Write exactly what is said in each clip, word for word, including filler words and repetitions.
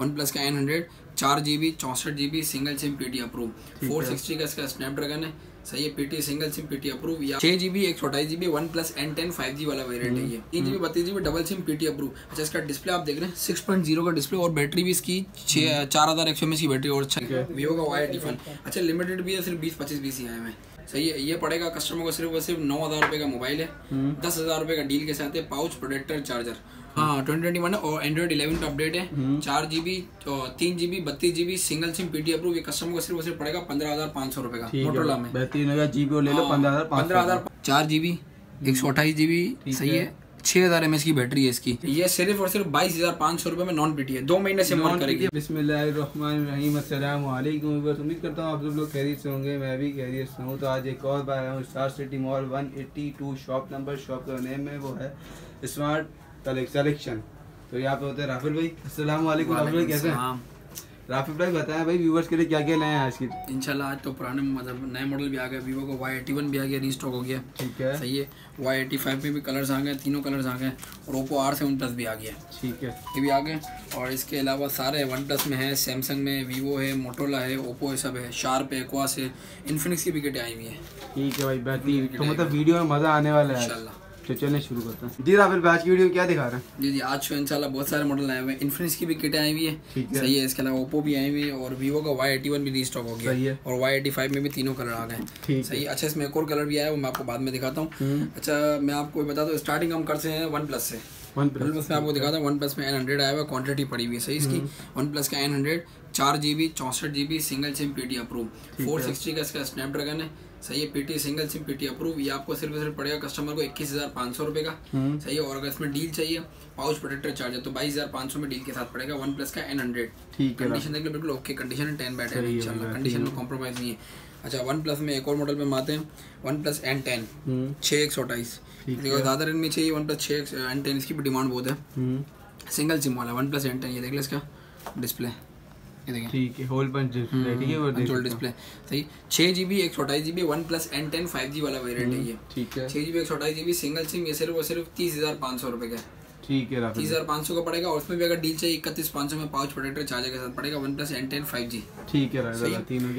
One plus का N hundred, चार G B चौंसठ G B single sim PT approve, four sixty का इसका स्नैपड्रैगन है, सही है, PT single sim PT approve, या छह जी बी एक सौ अट्ठाईस G B OnePlus N ten five G वाला वेरिएंट है ये, तीन जी बी बत्तीस G B double sim PT approve. अच्छा, इसका डिस्प्ले आप देख रहे हैं सिक्स पॉइंट जीरो का डिस्प्ले और बैटरी भी इसकी छः चार हज़ार एक सौ एम एच की बैटरी और अच्छा वीवो का वाई एटी वन। अच्छा, लिमिटेड भी है, सिर्फ बीस पच्चीस बीस ही आए हैं, सही है। ये पड़ेगा कस्टमर को सिर्फ और सिर्फ नौ हज़ार रुपये का मोबाइल है, दस हज़ार रुपये का डील के साथ है, पाउच प्रोटेक्टर चार्जर, हाँ ट्वेंटी ट्वेंटी वन है और एंड्रॉइड इलेवन का अपडेट है, चार जी बी तीन जी बी बत्तीस G B single sim PT approve. ये कस्टमर को सिर्फ और सिर्फ पड़ेगा पंद्रह हज़ार पाँच सौ रुपये का मोटोरोला में, बेहतरीन है, जीबी ले लो पंद्रह हज़ार पंद्रह हज़ार चार जी बी एक सौ अट्ठाईस जी बी, सही है, छह हजार एम एच की बैटरी है इसकी। ये सिर्फ और सिर्फ बाईस हजार पाँच सौ रुपए में नॉन पीटी है, दो महीने से वर्क करेगी। बिस्मिल्लाहिर्रहमानिर्रहीम, अस्सलाम वालेकुम। उम्मीद करता हूँ आप सब लोग खैरियत से होंगे, मैं भी खैरियत से हूँ। तो आज एक और बार आया हूँ Star City Mall one eighty two shop number, shop का नेम है वो है स्मार्ट कलेक्शन। तो यहाँ पे होते हैं राफिल भाई। अस्सलाम वालेकुम राफिल भाई, कैसे हैं? राफिल भाई बताएं भाई व्यूवर्स के लिए क्या क्या लाए हैं आज की? इंशाल्लाह आज तो पुराने मतलब नए मॉडल भी आ गए, वीवो का वाई एटी वन भी आ गया, रीस्टॉक हो गया, ठीक है, सही है। वाई एटी फाइव में भी कलर्स आ गए, तीनों कलर्स आ गए, और ओप्पो आर सेवन प्लस भी आ गया, ठीक है, ये भी आ गए। और इसके अलावा सारे वन प्लस में है, सैमसंग में, वीवो है, मोटोरोला है, ओप्पो है, सब है, शार्प है, एक्वास है, इन्फिनिक्स की भी किटें आई हुई है, ठीक है भाई बेहतरीन। तो मतलब वीडियो में मज़ा आने वाला है इंशाल्लाह। तो चलने शुरू करते हैं जी। राफिल आज की वीडियो क्या दिखा रहे हैं? जी जी आज शो इंशाल्लाह बहुत सारे मॉडल आए हुए हैं, इन्फिनिक्स की भी किटें आई हुई है, सही है। इसके अलावा ओप्पो भी आई हुई है और वीवो का वाई एटी वन भी रीस्टॉक हो गया, और वाई एटी फाइव में भी तीनों कलर आ गए, सही। अच्छा, इसमें एक और कलर भी आया है, वो मैं आपको बाद में दिखाता हूँ। अच्छा, मैं आपको बता दूँ स्टार्टिंग हम करते हैं वन प्लस से। वन प्लस में आपको दिखाता हूँ, वन प्लस में एन हंड्रेड आया हुआ, क्वांटिटी पड़ी हुई है, सही इसकी। वन प्लस का एन हंड्रेड, चार जी बी चौंसठ G B single sim PT approve, four sixty का इसका स्नैपड्रैगन है, सही है, PT single sim PT approve. ये आपको सिर्फ सिर्फ पड़ेगा कस्टमर को इक्कीस हजार पाँच सौ रुपये का, सही है। और अगर इसमें डील चाहिए पाउच प्रोटेक्टर चार्जर तो बाईस हजार पाँच सौ में डील के साथ पड़ेगा, वन प्लस का एन हंड्रेड, ठीक है। कंडीशन देख लो बिल्कुल ओके कंडीशन है, टेन बाय टेन इंशाल्लाह, कंडीशन में कॉम्प्रोमाइज़ नहीं है। अच्छा, वन प्लस में एक और मॉडल में आते हैं, वन प्लस एन टेन छः एक सौ अट्ठाईस, ज़्यादा रेंज में चाहिए वन प्लस छः एन टेन, इसकी भी डिमांड बहुत है, सिंगल सिम वाला वन प्लस एन टेन। ये देख लो इसका डिस्प्ले, ये देखिए, ठीक है, होल पंच डिस्प्ले, ठीक है, वो होल डिस्प्ले, सही। छह जी बी एक सौ अट्ठाईस G B OnePlus N ten five G वाला वेरिएंट है ये, ठीक है, छह जी बी एक सौ अट्ठाईस जी बी सिंगल सिम। ये सिर्फ और सिर्फ तीस हजार पाँच सौ रुपये का, ठीक है, तीस हजार पाँच सौ का पड़ेगा। और उसमें भी अगर डील चाहिए इकतीस पाँच सौ में पाउच प्रोटेक्टर चार्जर के साथ पड़ेगा, OnePlus N ten five G, ठीक है, तीन।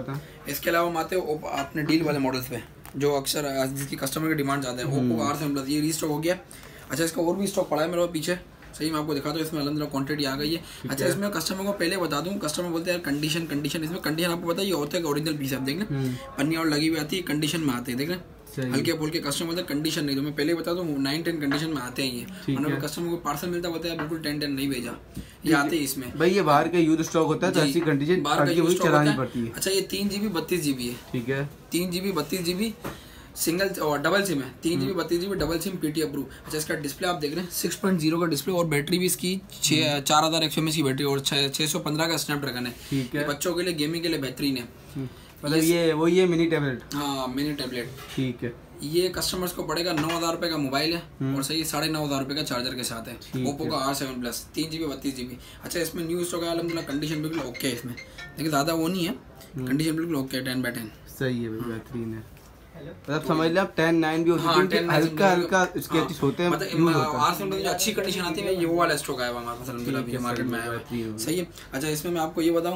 इसके अलावा हम आते हैं अपने डील वाले मॉडल्स पे जो अक्सर जिसकी कस्टमर की डिमांड ज़्यादा है, ओप्पो आर सेवन प्लस, ये रीस्टॉक हो गया। अच्छा, इसका और भी स्टॉक पड़ा है मेरे पीछे, सही, मैं आपको दिखाता हूँ। इसमें अलहमदिल्ला क्वांटिटी आ गई है। अच्छा, इसमें कस्टमर को पहले बता दूं, कस्टमर बोलते हैं यार कंडीशन कंडीशन, इसमें कंडीशन आपको पता है ये होता है ओरिजिनल पीस, आप देख लें पन्नी और लगी हुई आती है, कंडीशन में आते हैं, देख लें, हल्के फुल्के कस्टमर बोलते हैं कंडीशन नहीं, तो मैं पहले बता दूं नाइन टेन कंडीशन में आते हैं ये, वरना कस्टमर को पार्सल मिलता होता है बिल्कुल टेन टेन नहीं भेजा, ये आते हैं इसमें। भाई ये बाहर का यूज स्टॉक होता है तो ऐसी कंडीशन बाहर का यूज चलानी पड़ती है। अच्छा, ये तीन जीबी बत्तीस जीबी है, ठीक है, तीन जीबी बत्तीस जीबी सिंगल और डबल सिम है, तीन जीबी बत्तीस GB double sim PT approve. अच्छा, इसका डिस्प्ले आप देख रहे हैं सिक्स पॉइंट जीरो का डिस्प्ले और बैटरी भी इसकी छः चार हज़ार एक सौ एम एच की बैटरी और छः सौ पंद्रह का स्नैपड्रैगन है, ठीक है। बच्चों के लिए गेमिंग के लिए बेहतरीन है, मतलब ये वो ये मिनी टैबलेट, हाँ मिनी टैबलेट, ठीक है। ये कस्टमर्स को पड़ेगा नौ हज़ार रुपये का मोबाइल है और सही साढ़े नौ हज़ार रुपये का चार्जर के साथ है, ओप्पो का आर सेवन प्लस, तीन जीबी बत्तीस जीबी। अच्छा, इसमें न्यू स्टॉक है अलहमदुलिल्लाह, कंडीशन बिल्कुल ओके है इसमें, लेकिन ज़्यादा वो नहीं है, कंडीशन बिल्कुल ओके है, टेन बाय टेन, सही है, बेहतरीन है। मतलब समझ ले आप टेन नाइन भी हो सकती है, हल्का हल्का स्क्रैचेस होते हैं, मतलब आर सेवन प्लस अच्छी कंडीशन आती है, ये वो वाला स्टॉक आया हुआ हमारे पास अलहमदुलिल्लाह मार्केट में आया है, सही है। अच्छा, इसमें मैं आपको ये बताऊँ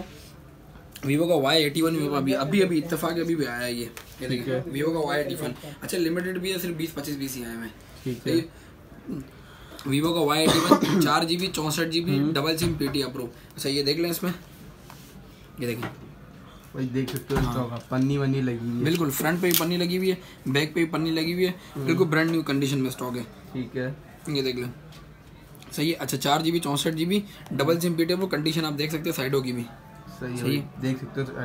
वीवो का वाई एटी वन अभी अभी अभी इत्तेफाक अभी भी आया है, ये ये देखिए वीवो का वाई एटी वन। अच्छा, लिमिटेड भी है, सिर्फ बीस पच्चीस बीस ही आए हैं, ठीक है। वीवो का वाई एटी वन चार जी बी चौंसठ G B double sim PT approve. अच्छा, ये देख लें, इसमें ये देखें भाई, देख सकते हो हाँ। पन्नी वन्नी लगी हुई है, बिल्कुल फ्रंट पे भी पन्नी लगी हुई है, बैक पे भी पन्नी लगी हुई है, बिल्कुल ब्रांड न्यू कंडीशन में स्टॉक है, ठीक है, ये देख लें, सही है। अच्छा, चार जी बी चौंसठ G B double sim PT approve, condition आप देख सकते हैं साइडों की भी सही है, देख सकते हो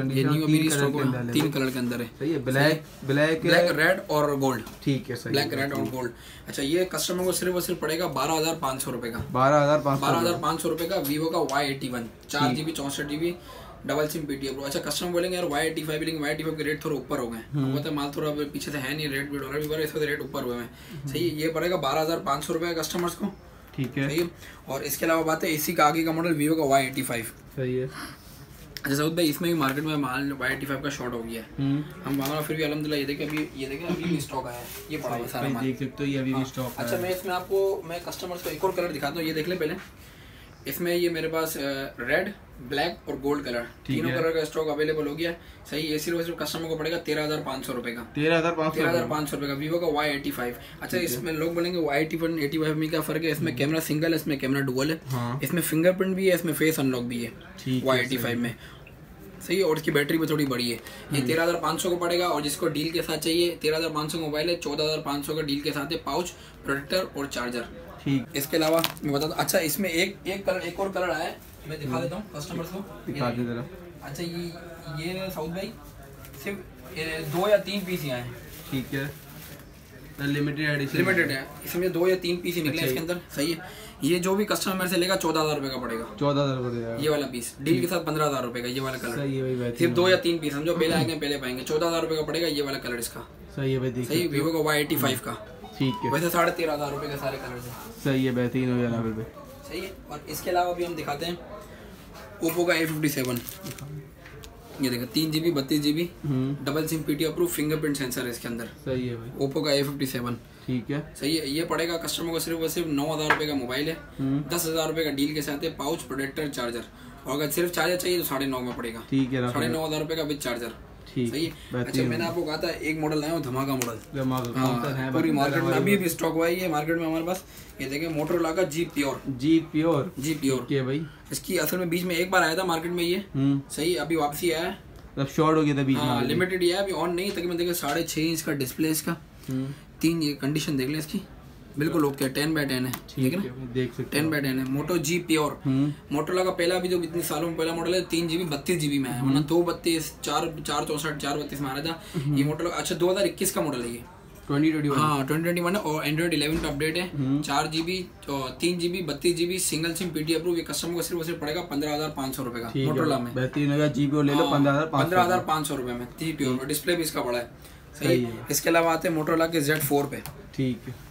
तीन कलर के अंदर है, सही है, ब्लैक ब्लैक ब्लैक रेड और गोल्ड, ठीक है, सही, ब्लैक रेड और गोल्ड। अच्छा, ये कस्टमर को सिर्फ और सिर्फ पड़ेगा बारह हजार पाँच सौ रुपये का, बारह हजार बारह हजार पाँच सौ रुपये का वीवो का वाई एटी वन चार जी बी चौंसठ G B double sim PT approve. अच्छा, कस्टमर बोलेंगे यार वाई एटी फाइव लेकिन वाई एटी फाइव के रेट थोड़ा ऊपर हो गए, वो तो माल थोड़ा पीछे से है नहीं, रेट भी डॉलर भी बढ़ा, इसका रेट ऊपर हुए हैं, सही है। ये पड़ेगा बारह हजार पाँच सौ रुपये कस्टमर्स को, ठीक है, सही है। और इसके अलावा बात है इसी का आगे का मॉडल वीवो का वाई एटी फाइव, सही है। अच्छा सऊद भाई, इसमें भी मार्केट में माल वाई एटी फाइव का शॉर्ट हो गया है, हम मांगा फिर भी अलहमदुलिल्लाह ये देखें अभी ये देखें अभी भी स्टॉक आया है, ये पड़ा हुआ सारा माल, देख सकते हो ये अभी भी स्टॉक। अच्छा, मैं इसमें आपको मैं कस्टमर्स को एक और कलर दिखाता हूँ, ये देख ले पहले, इसमें ये मेरे पास रेड, ब्लैक और गोल्ड कलर तीनों कलर का स्टॉक अवेलेबल हो गया। सही है, सिर्फ सिर्फ कस्टमर को पड़ेगा तेरह हजार पाँच सौ रुपए का। तेरह हजार पाँच तेरह हजार पाँच सौ रुपए का वीवो का वाई एटी फाइव। अच्छा, इसमें लोग बोलेंगे Y eighty one eighty five में क्या फर्क है? इसमें कैमरा सिंगल है, इसमें कैमरा डुअल है। हाँ। इसमें फिंगरप्रिंट भी है, इसमें फेस अनलॉक भी है वाई एटी फाइव में। सही है, और इसकी बैटरी भी थोड़ी बड़ी है। ये तेरह हजार पाँच सौ को पड़ेगा। और जिसको डील के साथ चाहिए तेरह हजार पाँच सौ का मोबाइल है, चौदह हजार पाँच सौ का डील के साथ है पाउच, प्रोटेक्टर और चार्जर। ठीक। इसके अलावा मैं बता दूं, अच्छा इसमें एक एक कलर एक और कलर आया है, मैं दिखा देता हूँ कस्टमर्स को, दिखा दे जरा। अच्छा, ये ये साउथ भाई सिर्फ दो या तीन पीस ही आए हैं। ठीक है, लिमिटेड एडिशन लिमिटेड है, इसमें दो या तीन पीस ही निकले इसके अंदर। सही है, ये जो भी कस्टमर मेरे से लेगा चौदह हजार रुपए का पड़ेगा। चौदह हजार पड़ेगा ये वाला पीस, डील के साथ पंद्रह हजार रुपए का ये वाला कलर। सही है, सिर्फ दो या तीन पीस, समझो पहले आएंगे पहले पाएंगे। चौदह हजार रुपए का पड़ेगा ये वाला कलर इसका। सही है भाई, सही वीवो का वाई एटी फाइव का। ठीक है, वैसे साढ़े तेरह हजार रुपए के सारे कलर है। सही है, बेहतरीन हो गया। सही है, और इसके अलावा भी हम दिखाते हैं ओप्पो का ए फिफ्टी सेवन। ये देखो, तीन जीबी बत्तीस GB double sim PT approve, fingerprint sensor है इसके अंदर। सही है भाई, ओप्पो का ए फिफ्टी सेवन। ठीक है, सही है, ये पड़ेगा कस्टमर को सिर्फ और सिर्फ नौ हजार रुपए का मोबाइल है, दस हजार रुपए का डील के साथ है पाउच, प्रोटेक्टर, चार्जर। और अगर सिर्फ चार्जर चाहिए तो साढ़े नौ में पड़ेगा। ठीक है, साढ़े नौ हजार रुपए का विद चार्जर। सही है। अच्छा, मैंने आपको कहा था एक मॉडल आया धमाका मॉडल, हाँ, पूरी मार्केट में अभी भी स्टॉक हुआ है ये मार्केट में हमारे पास। ये देखें, मोटरोला का G pure G pure G pure के भाई। इसकी असल में बीच में एक बार आया था मार्केट में ये। सही, अभी वापसी आया है, शॉर्ट हो गया था बीच में, लिमिटेड ही है, अभी ऑन नहीं। तक मैं साढ़े छह इंच का डिस्प्ले इसका, तीन ये कंडीशन देख लें इसकी, बिल्कुल ओके, टेन बाय टेन है। ठीक है, देख सकते टेन बाय टेन है, मोटो जी प्योर। मोटोला का पहला भी जो इतने सालों में पहला मॉडल है, तीन जीबी बत्तीस जीबी में है, वरना दो बत्तीस चार चार चौसठ चार बत्तीस में आ रहा था ये मोटोला। अच्छा, दो हजार इक्कीस का मॉडल है ये, ट्वेंटी ट्वेंटी वन। हाँ, ट्वेंटी ट्वेंटी वन है, और एंड्रॉइड इलेवन का अपडेट है। चार जीबी तीन जीबी बत्तीस GB single sim PT approve. ये कस्टमर को सिर्फ सिर्फ पड़ेगा पंद्रह हजार पाँच सौ रुपए का मोटोला में। जीबी ले लो पंद्रह पंद्रह हजार पाँच सौ रुपए में जी प्योर। डिस्प्ले भी इसका बड़ा है। सही है, इसके अलावा आते हैं मोटोला के जेड फोर पे। ठीक है,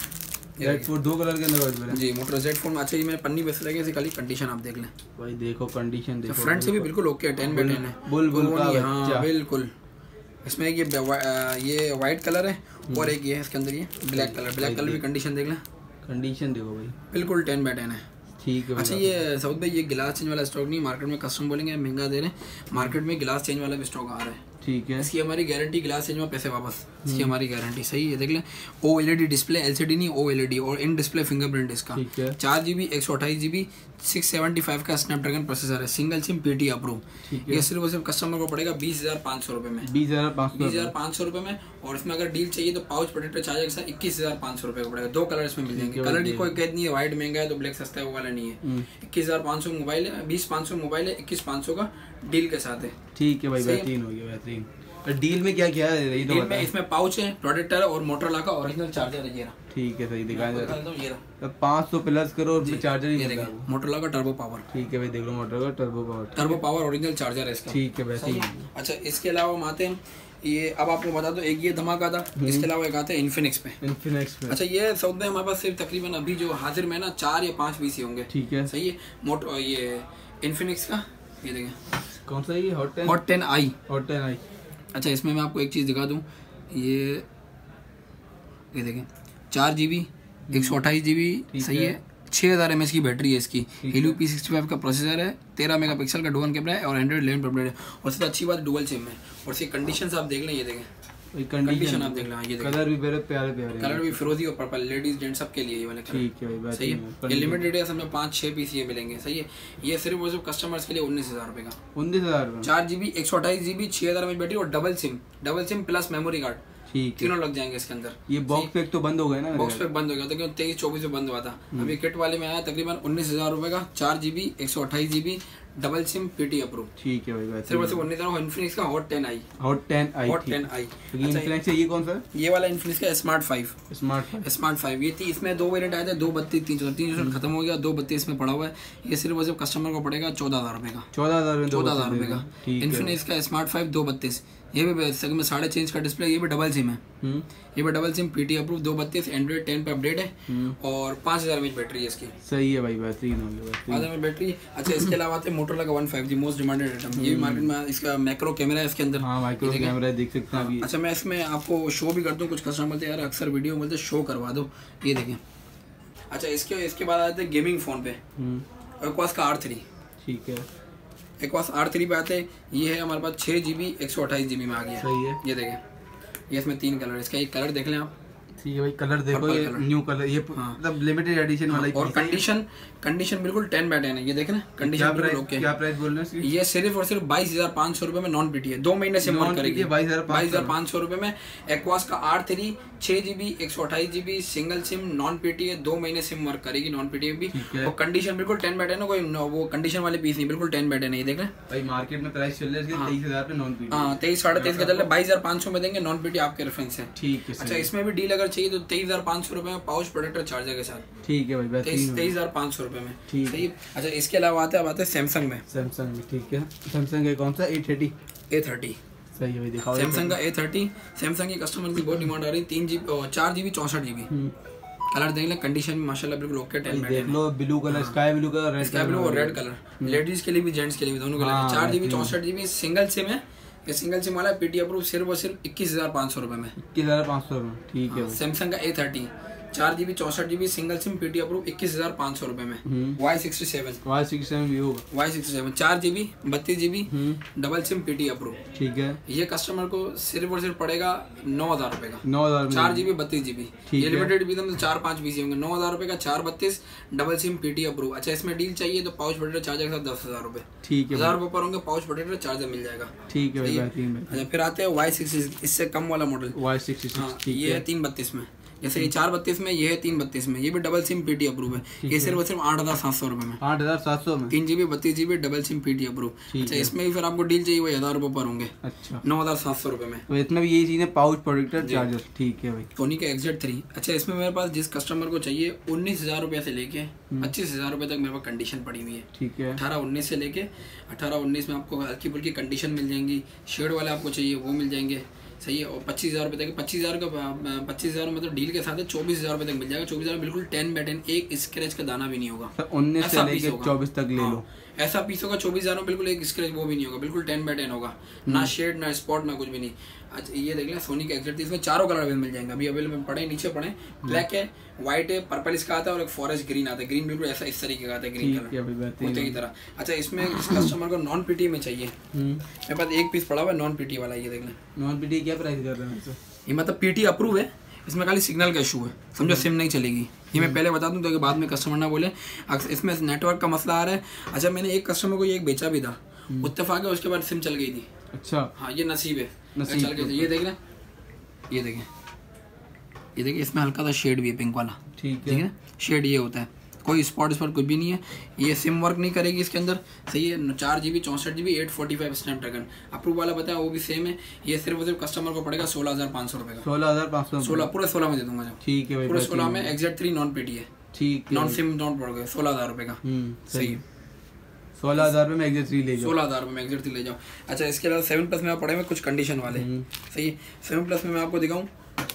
जेड फोर दो कलर के अंदर जी, मोटो जेड फोर में। अच्छा, ये मैंने पन्नी बेस लगे इसे, खाली कंडीशन आप देख लें भाई, देखो कंडीशन देखो, फ्रंट से भी बिल्कुल ओके है, टेन बाय टेन है, बुल बुल का। हाँ बिल्कुल, इसमें ये ये वाइट कलर है और एक ये है इसके अंदर ये ब्लैक कलर। ब्लैक कलर भी कंडीशन देख लें, कंडीशन देखो भाई, बिल्कुल टेन बाय टेन है। ठीक है। अच्छा, ये साउथ भाई ये गिलास चेंज वाला स्टॉक नहीं, मार्केट में कस्टमर बोलेंगे महंगा दे रहे हैं, मार्केट में गिलास चेंज वाला भी स्टॉक आ रहा है। ठीक है, इसकी हमारी गारंटी, गिलास चेंज में पैसे वापस, इसकी हमारी गारंटी। सही है, देख लें, ओ एलईडी डिस्प्ले, एलसीडी नहीं ओ एलईडी, और इन डिस्प्ले फिंगरप्रिंट इसका। चार जीबी एक सौ अट्ठाईस जीबी सिक्स सेवेंटी फाइव का स्नैपड्रैगन प्रोसेसर है, सिंगल सिम पीटी अप्रूव। ये सिर्फ सिर्फ कस्टमर को पड़ेगा बीस हजार पाँच सौ रुपए में, बीस हजार बीस हजार पाँच सौ रुपए में। और इसमें अगर डील चाहिए तो पाउच, प्रोटेक्टर, चार्जर के साथ इक्कीस हजार पाँच सौ रुपए का पड़ेगा। दो कलर इसमें मिल जाएंगे, कलर की कोई कैद नहीं है, व्हाइट महंगा है तो ब्लैक सस्ता है, वो वाला नहीं है। इक्कीस हजार पाँच सौ मोबाइल है, बीस पाँच सौ मोबाइल है, इक्कीस पाँच सौ का डील के साथ है। ठीक है भाई, बेहतरीन हो गया, बेहतरीन। डील में क्या क्या है? डील में इसमें पाउच है, प्रोटेक्टर और मोटरोला का ओरिजिनल चार्जर है ये रहा। ठीक है, सही दिखाया जा रहा है ये रहा। पाँच सौ प्लस करो और चार्जर ही देगा, मोटरोला का टर्बो पावर। ठीक है भाई, देख लो, मोटरोला का turbo power, turbo power original charger है इसका। ठीक है वैसे। अच्छा, इसके अलावा हम आते हैं, ये अब आपको बता दो, एक ये धमाका था, इसके अलावा एक आता है इन्फिनिक्स पे। इन्फिनिक्स पे। अच्छा, ये सऊद में हमारे पास सिर्फ तकरीबन अभी जो हाजिर में ना चार या पाँच पीस ही होंगे। ठीक है, सही है। मोटो ये इन्फिनिक्स का, ये देखें कौन सा, ये Hot ten Hot ten I Hot ten I. अच्छा, इसमें मैं आपको एक चीज़ दिखा दूँ, ये ये देखें, चार जी बी एक सौ अट्ठाईस जी बी सही है, छः हज़ार एम एच की बैटरी है इसकी, हीलियो पी सिक्सटी फाइव का प्रोसेसर है, तेरह मेगा पिक्सल का डुअल कैमरा है और एंड्रॉइड इलेवन अपडेट है। और सबसे अच्छी बात डुअल सिम है। और इसकी कंडीशन आप देख लें, ये देखें कंडीशन आप देख लें, ये कलर भी प्यारे प्यारे, कलर भी फिरोजी और पर्पल, लेडीज जेंट्स सबके लिए ये वाले कलर। ठीक है भाई, सही है। ये लिमिटेड है, समझो पाँच छः पीस ये मिलेंगे। सही है, ये सिर्फ और सिर्फ कस्टमर्स के लिए उन्नीस हज़ार रुपये का, उन्नीस हज़ार चार जी बी एक सौ अट्ठाईस जी बी छः हज़ार एम एच बैटरी और double sim, double sim plus memory card, ठीक तीनों लग जाएंगे इसके अंदर। ये बॉक्स पैक तो बंद हो गया ना, बॉक्स पैक बंद हो गया था क्योंकि तेईस चौबीस में बंद हुआ था। अभी किट वाले में आया तकरीबन उन्नीस हजार रुपए का, चार जीबी एक सौ अट्ठाईस GB double sim PT approve. ठीक है भाई, सिर्फ सिर्फ उन्नीस हजार। इन्फिनिक्स का Hot ten I Hot ten I Hot ten I Infinix से। ये कौन सा? ये वाला इन्फिनिक्स का Smart five Smart Smart five. ये इसमें दो वेरिएंट आए थे, दो बत्तीस तीन सौ तीन सौ खत्म हो गया, दो बत्तीस में पड़ा हुआ है। ये सिर्फ सिर्फ कस्टमर को पड़ेगा चौदह हजार रुपए का, चौदह हजार चौदह हजार रुपए का इन्फिनिक्स का स्मार्ट फाइव दो बत्तीस। ये भी में साढ़े छः इंच का डिस्प्ले, ये भी डबल सिम है, ये भी डबल सिम पीटी अप्रूव, दो बत्तीस, एंड्रॉइड टेन पे अपडेट है और पाँच हजार एमएच बैटरी है इसकी। सही है भाई, बेहतरीन हो गया, पाँच हजार बैटरी। अच्छा, इसके अलावा आते हैं मोटोरोला का one five G most demanded item. ये भी मार्केट में इसका मैक्रो कैमरा है इसके अंदर। हाँ, माइक्रो कैमरा देख सकते हैं अभी। अच्छा, मैं इसमें आपको शो भी करता हूँ, कुछ कस्टमर बोलते हैं यार अक्सर वीडियो बोलते शो करवा दो, ये देखें। अच्छा, इसके इसके बाद आते हैं गेमिंग फोन पे। और एक्वास का आर थ्री। ठीक है, एक्वास आर थ्री पे आते हैं, ये है हमारे पास छः जी बी एक सौ अट्ठाईस जी बी में आ गया। सही है, ये देखें, ये इसमें तीन कलर है, इसका एक कलर देख लें आप। ठीक है भाई, कलर देखो, ये न्यू कलर, ये मतलब लिमिटेड एडिशन वाला। और कंडीशन कंडीशन बिल्कुल टेन बाय टेन है, ये देखें ना, कंडीशन बिल्कुल ओके। क्या प्राइस बोल रहे हैं? ये सिर्फ और सिर्फ बाईस हजार पाँच सौ रुपए में नॉन पीटी है, दो महीने से वर्क करेगी। बाईस हजार पाँच सौ रुपए में एक्वास का आर थ्री छह जीबी एक सौ अट्ठाईस GB single sim non PT है, दो महीने सिम वर्क करेगी नॉन पीटी में भी। और कंडीशन बिल्कुल टेन बाय टेन है, कोई वो कंडीशन वाले पीस नहीं, बिल्कुल टेन बाय टेन है। ये देख रहे हैं भाई, मार्केट में प्राइस चल रहा है तेईस हजार पे नॉन पीटी। हाँ, तेईस साढ़े तेईस का चल रहा है, बाईस हजार पाँच सौ में देंगे नॉन पीटी आपके रेफरेंस है। ठीक है। अच्छा, इसमें भी डील अगर चाहिए तो तेईस हजार पाँच सौ रुपए में पाउच प्रोटेक्टर चार्जर के साथ। ठीक है भाई, तेईस तेईस हजार पाँच सौ रुपए में। ठीक है। अच्छा, इसके अलावा आते हैं, अब आते हैं सैमसंग में। सैमसंग में, ठीक है, सैमसंग का कौन सा? ए थर्टी ए थर्टी सही है भाई, दिखाओ। सैमसंग का ए थर्टी, सैमसंग की कस्टमर की बहुत डिमांड आ रही है, तीन जी बी चार जी बी चौंसठ जी बी कलर देख लें, कंडीशन में माशाल्लाह बिल्कुल ओके। टेन देख लो, blue colour, sky blue colour, sky blue और रेड कलर, लेडीज के लिए भी जेंट्स के लिए भी, दोनों के लिए। चार जी बी चौंसठ जी बी सिंगल सिम है, ये सिंगल सिम वाला पीटी अप्रूव सिर्फ और सिर्फ इक्कीस हजार पाँच सौ रुपए में। इक्कीस हजार पाँच सौ रुपए, ठीक है। सैमसंग का ए थर्टी चार जीबी चौसठ GB single sim PT approve इक्कीस हजार पाँच सौ रुपए में। Y sixty seven Y sixty seven भी होगा, वाई सिक्सटी सेवन चार जीबी बत्तीस GB double sim PT approve. ठीक है, ये कस्टमर को सिर्फ और सिर्फ पड़ेगा नौ हजार रुपए का, नौ हजार चार जीबी बत्तीस जीबी ये लिमिटेड भी तो चार पाँच पीसी होंगे, नौ हजार रुपए का, चार बत्तीस डबल सिम पीटी अप्रूव। अच्छा, इसमें डील चाहिए तो पाउच पोटेटो चार्जर के साथ दस हजार रुपए, ठीक है, हजार रुपए पर होंगे पाउच पोटेटो चार्जर मिल जाएगा। ठीक है। अच्छा, फिर आते हैं वाई सिक्सटी, इससे कम वाला मॉडल वाई सिक्सटी, ये है तीन बत्तीस में, जैसे ये चार बत्तीस में, ये है तीन बत्तीस में, ये भी डबल सिम पीटी अप्रूव है। ये सिर्फ और सिर्फ आठ हजार सात सौ रुपए में, आठ हजार सात सौ में तीन जीबी बत्तीस GB double sim PT approve. अच्छा, इसमें भी फिर आपको डील चाहिए वही हजार रुपए पर होंगे। अच्छा, नौ हजार सात सौ रुपए में। तो इसमें भी यही चीज है, पाउच प्रोटेक्टर चार्जर। ठीक है भाई, सोनी का एक्स जेड थ्री। अच्छा, इसमें मेरे पास जिस कस्टमर को चाहिए उन्नीस हजार रुपये से लेके पच्चीस हजार रुपये तक मेरे पास कंडीशन पड़ी हुई है। ठीक है, अठारह उन्नीस से लेके अठारह उन्नीस में आपको हल्की फुल्की कंडीशन मिल जाएंगी, शेड वाले आपको चाहिए वो मिल जाएंगे। सही है। और पच्चीस हज़ार रुपये तक, पच्चीस हज़ार का पच्चीस हज़ार मतलब डील के साथ है चौबीस हज़ार रुपये तक मिल जाएगा। चौबीस हज़ार बिल्कुल टेन बाय टेन, एक स्क्रैच का दाना भी नहीं होगा। उन्नीस से लेके चौबीस तक ले लो, ऐसा पीस होगा चौबीस हज़ार में, बिल्कुल एक स्क्रैच वो भी नहीं होगा, बिल्कुल टेन बाय टेन होगा, ना शेड ना स्पॉट ना कुछ भी नहीं। अच्छा, ये देख लें सोनी का एक्स जेड, इसमें चारों कलर अवेलेबल मिल जाएंगे, अभी अवेलेबल पड़े नीचे पड़े, ब्लैक है, व्हाइट है, पर्पल इसका आता है और एक फॉरेस्ट ग्रीन आता है। ग्रीन बिल्कुल ऐसा इस तरीके का आता है, ग्रीन कलर कुत्ते की तरह। अच्छा, इसमें इस कस्टमर को नॉन पीटी में चाहिए, मेरे पास एक पीस पड़ा हुआ है नॉन पीटी वाला, ये देख लें। नॉन पीटी क्या प्राइस कर रहे हैं? ये मतलब पीटी अप्रूव है, इसमें खाली सिग्नल का इशू है, समझो सिम नहीं चलेगी। ये मैं पहले बता दूं तो कि बाद में कस्टमर ना बोले इसमें नेटवर्क का मसला आ रहा है। अच्छा, मैंने एक कस्टमर को ये एक बेचा भी था, इत्तेफाक है उसके बाद सिम चल गई थी। अच्छा, हाँ, ये नसीब है, नसीब चल गई थी। ये देख लें, ये देखें, ये देखिए, इसमें हल्का सा शेड भी है पिंक वाला, ठीक है, शेड ये होता है, कोई स्पॉट स्पॉट कुछ भी नहीं है। ये सिम वर्क नहीं करेगी इसके अंदर, सही है। चार जी बी चौंसठ G B eight forty five Snapdragon approve वाला बताया, वो भी सेम है। ये सिर्फ और सिर्फ कस्टमर को पड़ेगा सोलह हजार पाँच सौ रुपये का, सोलह हजार पाँच सौ सोलह पूरे सोलह में दे दूंगा जब, ठीक है, पूरे सोलह में। X Z three non PT है, ठीक, नॉन सिम नॉन पड़ गए, सोलह हजार रुपये का, सही है। सोलह हजार रुपये में एक्स जेड थ्री ले जाओ, सोलह हजार रुपये में एक्स जेड थ्री ले जाओ। अच्छा, इसके अलावा सेवन प्लस में आप पड़े में कुछ कंडीशन वाले, सही है। सेवन प्लस में मैं आपको दिखाऊँ,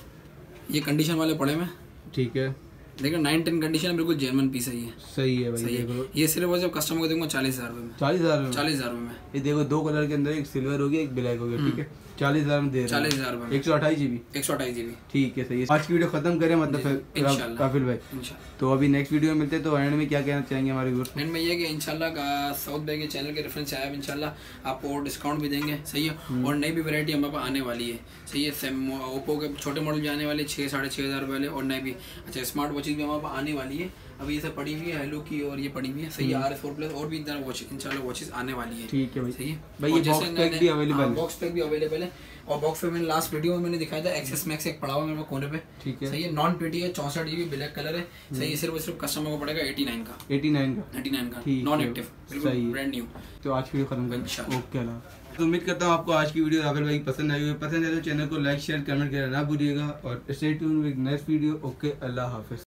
ये कंडीशन वाले पड़े में, ठीक है, देखो नाइन टेन कंडीशन बिल्कुल जेन्युइन पीस है ये, सही है भाई, सही है। ये सिर्फ और सिर्फ कस्टमर को दूंगा चालीस हजार रुपये में, चालीस हजार चालीस हजार रुपये में। ये देखो दो कलर के अंदर, एक सिल्वर हो गया एक ब्लैक हो गया, ठीक है, चालीस हजार में दे रहे, चालीस हजार रुपये, एक सौ अट्ठाईस जीबी एक सौ अट्ठाईस जीबी ठीक है, सही है। आज की वीडियो खत्म करें मतलब काफिल भाई, तो अभी नेक्स्ट वीडियो में मिलते हैं। तो एंड में क्या कहना चाहेंगे हमारे व्यूअर्स? एंड में ये कि इंशाल्लाह साउथ भाई के चैनल के रेफरेंस आया, इंशाल्लाह आपको और डिस्काउंट भी देंगे, सही है। और नई भी वैरायटी हमारे पास आने वाली है, सही है। ओप्पो के छोटे मॉडल भी आने वाले छः साढ़े छः हज़ार वाले, और नए भी। अच्छा, स्मार्ट वॉचेज भी हमारे पास आने वाली है, अभी ये सब पड़ी हुई है हेलो की, और ये पड़ी हुई है, सही है। आर एस फोर प्लस और भी इधर वॉच इंशाल्लाह वॉचेस आने वाली है, ठीक है भाई, सही है भाई। ये बॉक्स पैक भी अवेलेबल है, बॉक्स पैक भी अवेलेबल है। और बॉक्स पे मैंने लास्ट वीडियो में मैंने दिखाया था एक्सेस मैक्स एक पड़ा हुआ मेरे कोने पे, ठीक है, सही है। नॉन पीटी है, चौंसठ जीबी ब्लैक कलर है, सही है। सिर्फ सिर्फ कस्टमर को पड़ेगा एटी नाइन का, एटी नाइन का एटी नाइन का नॉन एक्टिव, बिल्कुल ब्रांड न्यू। तो आज की वीडियो खत्म करें इंशाल्लाह, ओके अल्लाह। तो उम्मीद करता हूँ आपको आज की वीडियो राफेल भाई पसंद आई होगी। पसंद है तो चैनल को लाइक शेयर कमेंट करना ना भूलिएगा, और stay tuned with next video. Okay, अल्लाह हाफिज।